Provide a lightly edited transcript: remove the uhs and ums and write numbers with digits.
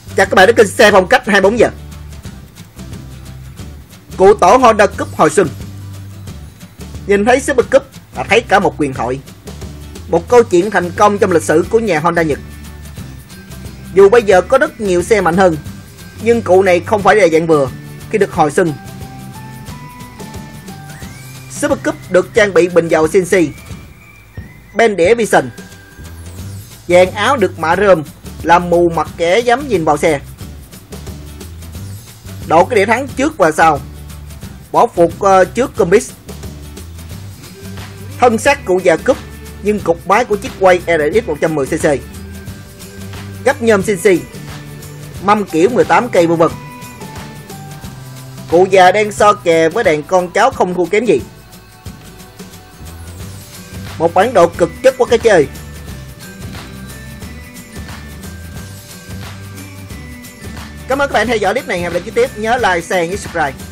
Chào các bạn đến kênh xe phong cách 24 giờ. Cụ tổ Honda Cup hồi xuân. Nhìn thấy Super Cup là thấy cả một huyền thoại, một câu chuyện thành công trong lịch sử của nhà Honda Nhật. Dù bây giờ có rất nhiều xe mạnh hơn, nhưng cụ này không phải là dạng vừa khi được hồi xuân. Super Cup được trang bị bình dầu CNC, ben đĩa Vision, dàn áo được mạ rơm làm mù mặt kẻ dám nhìn vào xe. Độ cái đĩa thắng trước và sau, bỏ phục trước Combis. Thân xác cụ già Cup nhưng cục máy của chiếc quay RX 110cc, gấp nhôm CNC, mâm kiểu 18 cây v.v. Cụ già đang so kè với đàn con cháu không thua kém gì. Một bản đồ cực chất của cái chơi. Cảm ơn các bạn theo dõi clip này. Hẹn gặp lại chi tiết, nhớ like, share, nhớ subscribe.